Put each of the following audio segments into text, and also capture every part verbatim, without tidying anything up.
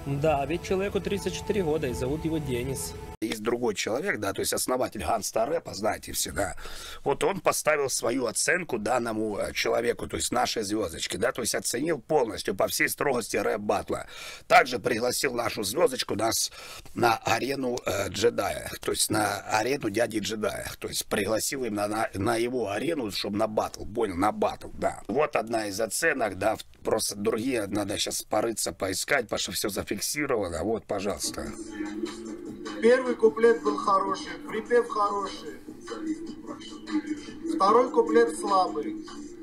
Да, ведь человеку тридцать четыре года, и зовут его Денис. Есть другой человек, да, то есть основатель Ганста рэпа, знаете все, да. Вот он поставил свою оценку данному э, человеку, то есть нашей звездочке, да, то есть оценил полностью по всей строгости рэп-батла. Также пригласил нашу звездочку нас на арену э, джедая, то есть на арену дяди джедая, то есть пригласил именно на, на его арену, чтобы на батл, понял, на батл, да. Вот одна из оценок, да, просто другие надо сейчас порыться, поискать, потому что все зафиксировано, вот, пожалуйста. Первый куплет был хороший, припев хороший. Второй куплет слабый.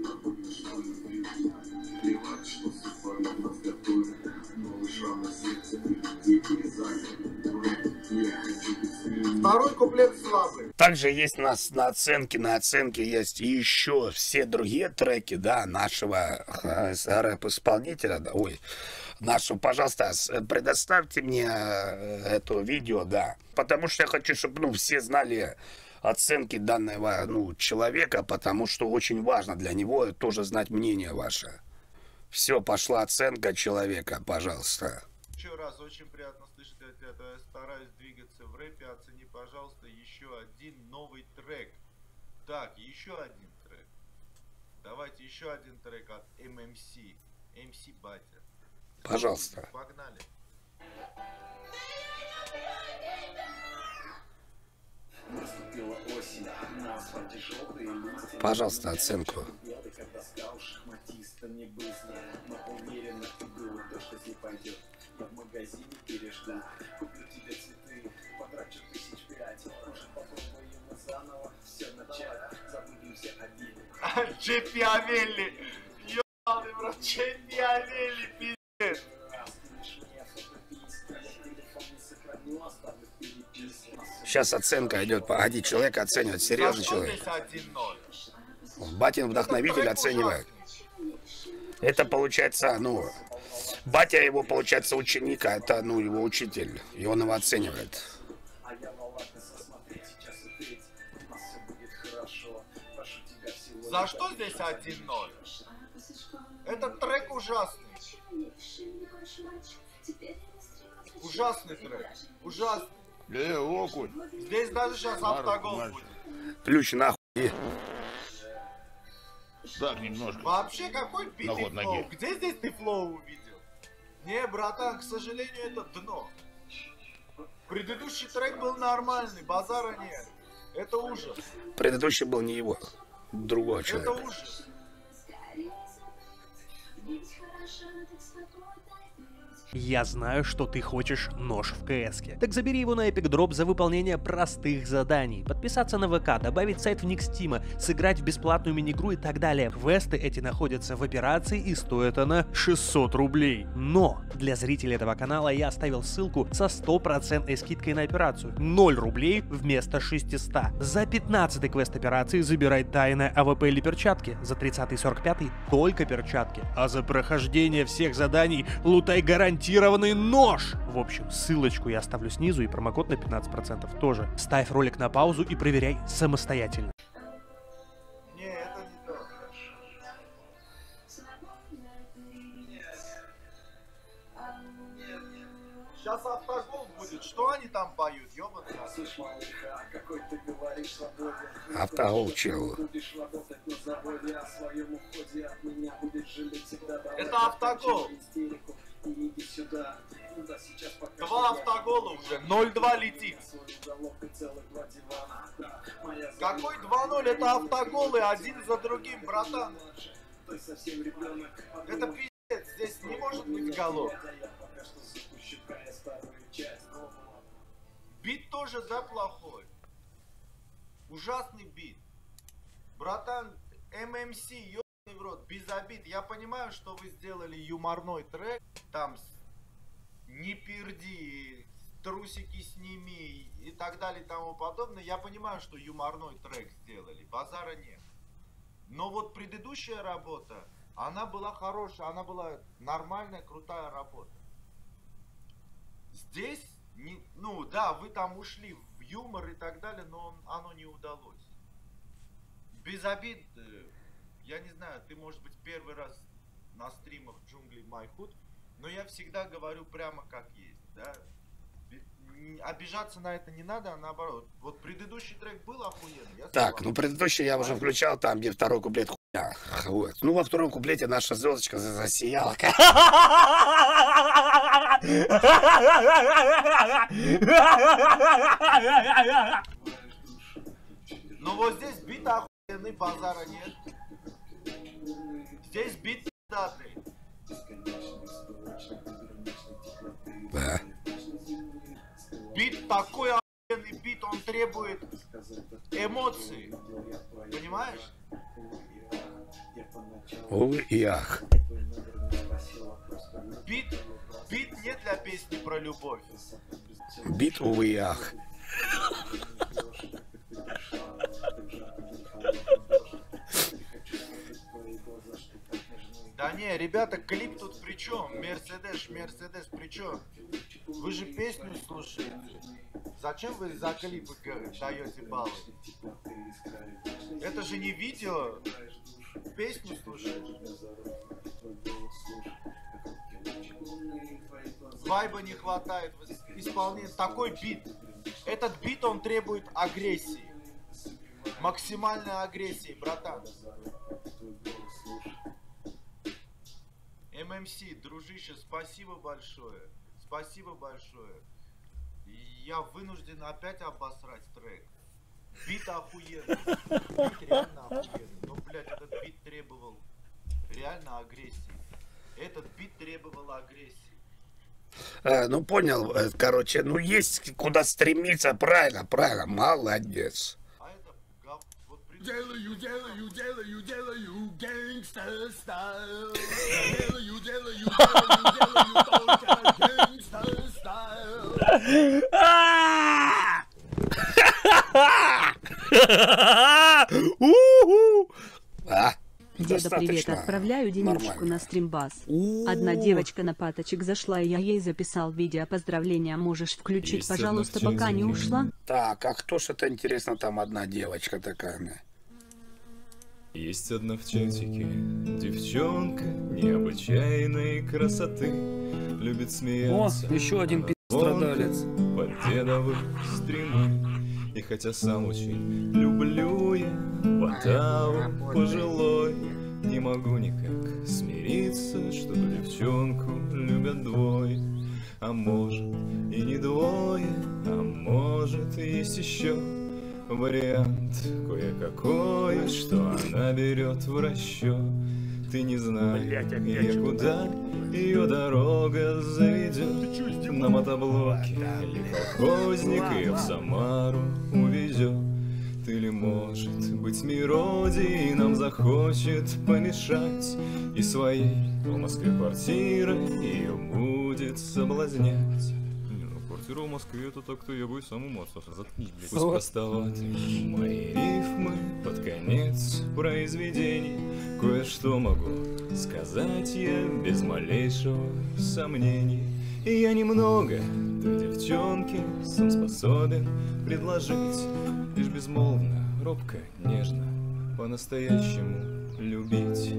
Второй куплет слабый. Также есть у нас на оценке, на оценке есть еще все другие треки, да, нашего э, рэп-исполнителя, да, ой, нашего, пожалуйста, предоставьте мне это видео, да, потому что я хочу, чтобы, ну, все знали оценки данного, ну, человека, потому что очень важно для него тоже знать мнение ваше. Все, пошла оценка человека, пожалуйста. Еще раз, очень приятно слышать это. Я стараюсь двигаться в рэпе. Оцени, пожалуйста, еще один новый трек. Так, еще один трек. Давайте еще один трек от эм эм си. эм си Батя. Пожалуйста. Погнали. Пожалуйста, оценку. Джипи Авелли. Ёбаный в рот, Джипи Авелли, пиздец. Сейчас оценка идет. Погоди, человек оценивает. Серьезный человек. Батин вдохновитель оценивает. Это получается, ну, батя его, получается, ученика, это, ну, его учитель. И он его оценивает. За что здесь один ноль? Этот трек ужасный. Ужасный трек. Ужасный. Э, окунь. Здесь даже сейчас автогол будет. Ключ нахуй. Так, немножко. Вообще, какой битый Ну вот, флоу? ноги. Где здесь ты флоу увидел? Не, братан, к сожалению, это дно. Предыдущий трек был нормальный, базара нет. Это ужас. Предыдущий был не его, другого Это человека. ужас. Я знаю, что ты хочешь нож в КС-ке. Так забери его на Epic Drop за выполнение простых заданий. Подписаться на ВК, добавить сайт в ник Стима, сыграть в бесплатную мини-игру и так далее. Квесты эти находятся в операции и стоит она шестьсот рублей. Но для зрителей этого канала я оставил ссылку со стопроцентной скидкой на операцию. ноль рублей вместо шестисот. За пятнадцатый квест операции забирай тайное АВП или перчатки. За тридцатый и сорок пятый только перчатки. А за прохождение всех заданий лутай гарантированно гарантированный нож! В общем, ссылочку я оставлю снизу и промокод на пятнадцать процентов тоже. Ставь ролик на паузу и проверяй самостоятельно. Не, это не то. Сейчас автогол будет. Что они там поют? Ёбаный. Автогол чел. Это автогол. Два автогола уже, ноль два летит. Какой два ноль? Это автоголы один за другим, братан. Это пиздец, здесь не может быть голов. Бит тоже, да, плохой. Ужасный бит. Братан, эм эм си, ёбаный в рот, без обид. Я понимаю, что вы сделали юморной трек. Там не перди, трусики сними и так далее и тому подобное. Я понимаю, что юморной трек сделали. Базара нет. Но вот предыдущая работа, она была хорошая, она была нормальная, крутая работа. Здесь, не, ну да, вы там ушли в юмор и так далее, но оно не удалось. Без обид, я не знаю, ты, может быть, первый раз на стримах джунглей Майхуд Но я всегда говорю прямо как есть, да. Обижаться на это не надо, а наоборот. Вот предыдущий трек был охуенный. Я Так, ну предыдущий я уже включал, там, где второй куплет хуйня. Вот. Ну, во втором куплете наша звездочка засияла. Ну вот здесь бит охуенный, базара нет. Здесь бит пиздатый. Да. Бит такой охуенный бит, он требует эмоций. Понимаешь? Увы и ах. Бит, бит не для песни про любовь. Бит, увы и ах. Да не, ребята, клип тут при чем? Мерседес, Мерседес при чем? Вы же песню слушаете. Зачем вы за клипы даете баллы? Это же не видео. Песню слушаешь. Вайба не хватает в исполнении. Такой бит. Этот бит, он требует агрессии. Максимальной агрессии, братан. эм эм си, дружище, спасибо большое. Спасибо большое. Я вынужден опять обосрать трек. Бит охуенный. Бит реально охуенный. Но, блядь, этот бит требовал реально агрессии. Этот бит требовал агрессии. А, ну понял, короче, ну есть куда стремиться, правильно, правильно, молодец. А это гав... Вот при... Делаю, делаю, делаю, делаю, гангстер стайл. Делаю, делаю, делаю, делаю, только гангстер стайл. А? Деда привет, Достаточно отправляю Денюшку нормально. на стримбас. У-у-у. Одна девочка на паточек зашла, и я ей записал видео поздравления. Можешь включить, Есть пожалуйста, одна в пока не чатике. ушла? Так, а кто ж это, интересно, там одна девочка такая? Есть одна в чатике девчонка необычайной красоты, любит О, смеяться. еще один пи***страдалец. Под дедовы стримы. И хотя сам очень люблю я Потаву пожилой, не могу никак смириться, что девчонку любят двое. А может и не двое, а может есть еще вариант кое-какой, что она берет в расчет. Ты не знаешь, я куда ее дорога заведет. На мотоблоке или колхозник ее в Самару увезет. Или, может быть, мелодии нам захочет помешать, и своей в Москве квартирой ее будет соблазнять. Не, ну квартира в Москве, это так-то я бы и сам умацался. Заткнись, блядь. Пусть простоваты мои рифмы под конец произведений. Кое-что могу сказать я без малейшего сомнения. И я немного той девчонке сам способен предложить, лишь безмолвно, робко, нежно, по-настоящему любить.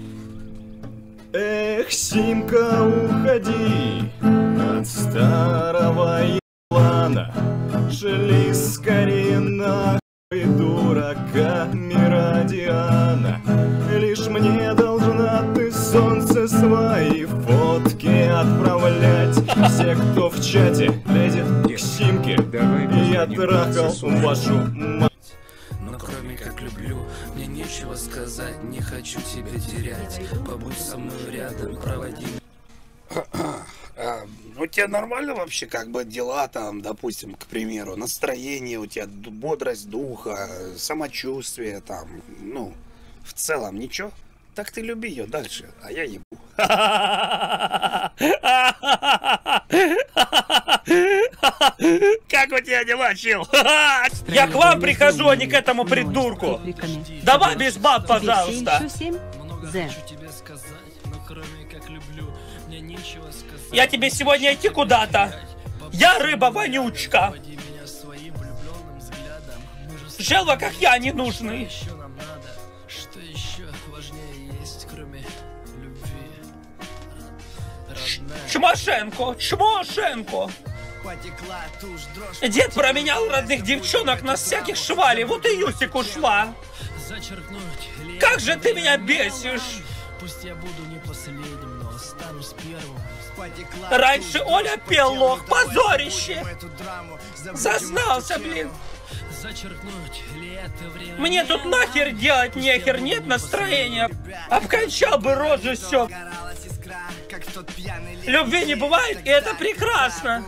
Эх, Симка, уходи от старого еблана, шли скорее нахуй, дурака Мирадиана. Лишь мне должна ты, солнце, свои фотки отправлять. Все, кто в чате лезет к Симке, я трахал вашу мать. Но кроме как люблю, мне нечего сказать, не хочу тебя терять. Побудь со мной рядом, проводи. А, у тебя нормально вообще как бы дела там, допустим, к примеру, настроение у тебя, бодрость духа, самочувствие там, ну, в целом ничего? Так ты люби ее дальше, а я ебу. Как у тебя дела, чел? Я к вам прихожу, а не к этому придурку. Давай без баб, пожалуйста. Я тебе сегодня идти куда-то. Я рыба-вонючка. Желва, как я, не нужны. Чмошенко, Чмошенко. Дед променял родных девчонок на всяких швалей, вот и Юсик ушла. Как же ты меня бесишь. Пусть я буду не последним, но останусь первым. Раньше Оля пел лох, позорище. Зазнался, блин. Мне тут нахер делать нехер, нет настроения. Обкончал бы рожу все. Любви не бывает, и это прекрасно.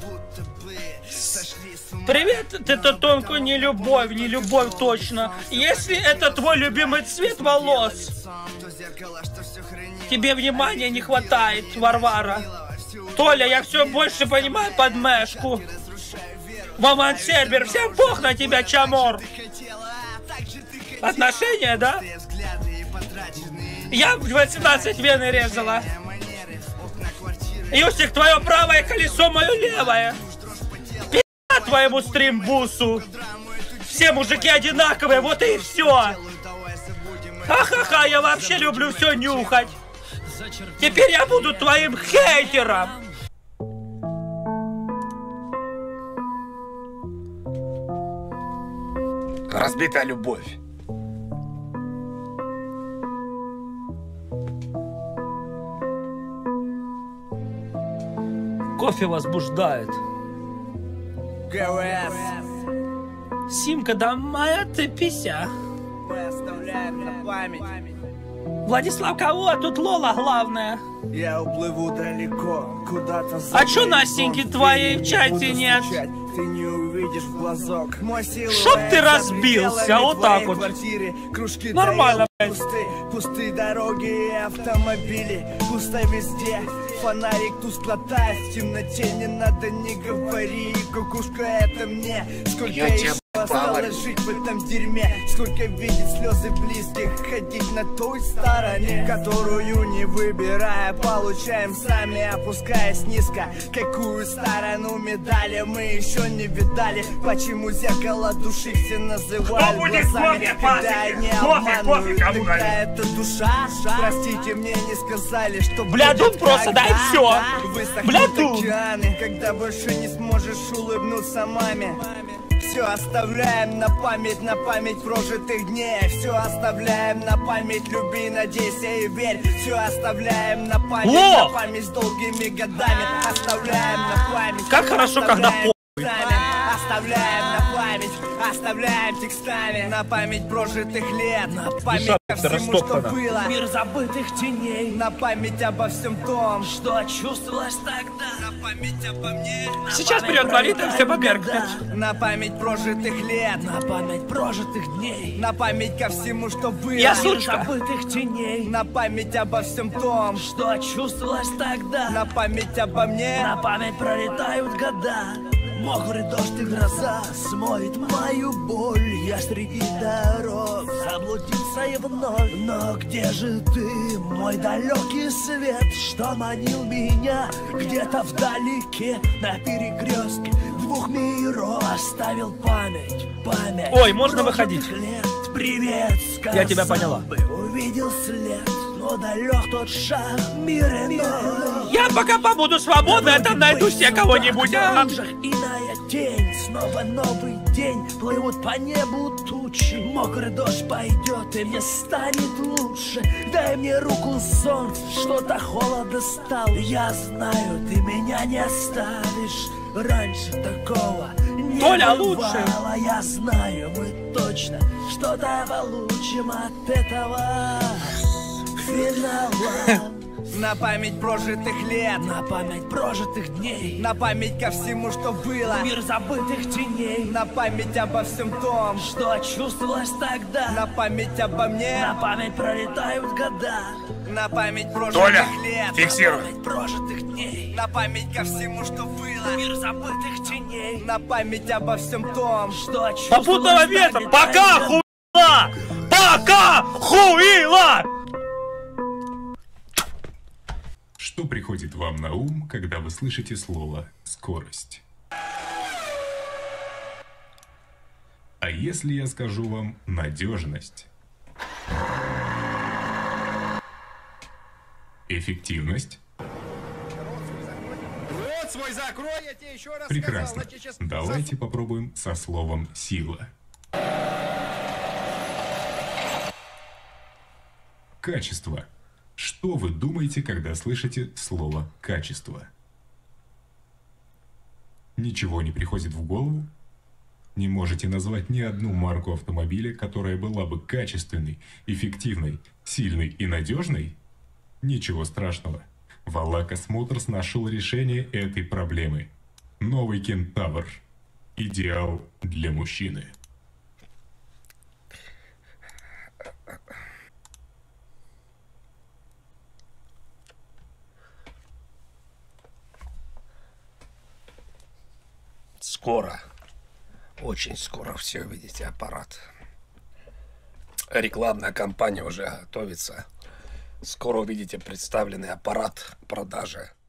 Привет, это только не любовь, не любовь точно. Если это твой любимый цвет волос, тебе внимания не хватает, Варвара. Толя, я все больше понимаю подмешку. Вован Сербер, всем бог на тебя, Чамор. Отношения, да? Я в восемнадцать вены резала. Юсик, твое правое колесо, мое левое. Пи***а твоему стримбусу. Все мужики одинаковые, вот и все. Ха-ха-ха, я вообще люблю все нюхать. Теперь я буду твоим хейтером. Разбитая любовь. Кофе возбуждает. ГВС. Симка, да моя ты пися. Мы оставляем на память. Владислав, кого? Тут Лола главная. Я уплыву далеко, куда-то за. А чё Настеньки твоей в чате нет? Ты не увидишь в глазок. Мой силуэт Чтоб ты разбился, вот так вот. Кружки нормально, блядь. Пусты, пустые дороги и автомобили. Пусто везде. Фонарик тускло тает в темноте. Не надо, не говори. Кукушка, это мне. Сколько Я еще осталось жить в этом дерьме. Сколько видеть слезы близких. Ходить на той стороне, которую не выбирая, получаем сами, опускаясь низко. Какую сторону медали мы еще не видали. Почему зеркало души все называют глазами, когда они обманывают. Когда это душа, простите, мне не сказали, что Блядун просто, дай все. Блядун. Когда больше не сможешь улыбнуться маме. Все оставляем на память, на память прожитых дней. Все оставляем на память, люби, надейся и верь. Все оставляем на память, О! на память с долгими годами. Оставляем на память. Как хорошо, когда по... Оставляем на память, оставляем текстами. На память прожитых лет, на память ко всему, что было. Мир забытых теней, на память обо всем том, что чувствовалось тогда. На память обо мне. Сейчас вперед молитва, все померкнет. На память прожитых лет, на память прожитых дней, на память ко всему, что было. Я сучка. Мир забытых теней, на память обо всем том, что чувствовалось тогда. На память обо мне, на память пролетают года. Мокрый дождь и гроза смоет мою боль. Я среди дорог заблудился и вновь. Но где же ты, мой далекий свет, что манил меня где-то вдалеке, на перекрестке двух миров? Оставил память, память. Ой, можно выходить. Лет. Привет, я тебя поняла. Увидел след, но далек тот шаг, мир иной. Я пока побуду свободной, а там найду себе кого-нибудь. А? Иная тень, снова новый день. Плывут по небу тучи. Мокрый дождь пойдет, и мне станет лучше. Дай мне руку, солнце, что-то холода стало. Я знаю, ты меня не оставишь. Раньше такого не Толя, бывало. лучше. Я знаю, мы точно что-то получим от этого финала. На память прожитых лет, на память прожитых дней, на память ко всему, что было. Мир забытых теней, на память обо всем том, что чувствовалось тогда. На память обо мне, на память пролетают года. На память прожитых Толя, лет, фиксируй. на память прожитых дней, на память ко всему, что было. Мир забытых теней, на память обо всем том, что чувствовалось. Попутного ветра, пока хуила! Пока хуила! Что приходит вам на ум, когда вы слышите слово «скорость»? А если я скажу вам «надежность»? Эффективность? Рот свой закрой, я тебе еще раз Прекрасно. сказал. Я тебе сейчас Давайте попробуем со словом «сила». Качество. Что вы думаете, когда слышите слово «качество»? Ничего не приходит в голову? Не можете назвать ни одну марку автомобиля, которая была бы качественной, эффективной, сильной и надежной? Ничего страшного. Валакас Моторс нашел решение этой проблемы. Новый Кентавр. Идеал для мужчины. Скоро, очень скоро все увидите аппарат. Рекламная кампания уже готовится. Скоро увидите представленный аппарат к продаже.